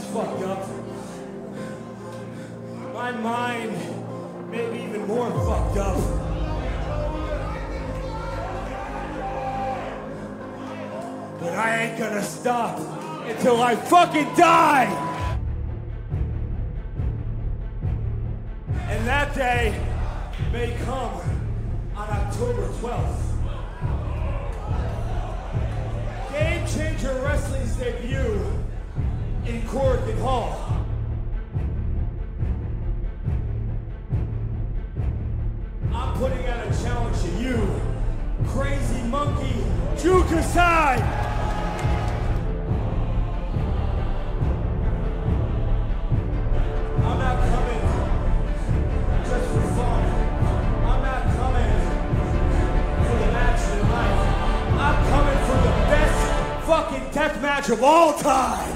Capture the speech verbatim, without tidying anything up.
fucked up. My mind may be even more fucked up. But I ain't gonna stop until I fucking die! And that day may come on October twelfth. Game Changer Wrestling's debut in Korakuen Hall. I'm putting out a challenge to you, Crazy Monkey Jukasai! I'm not coming just for fun. I'm not coming for the match tonight. I'm coming for the best fucking death match of all time!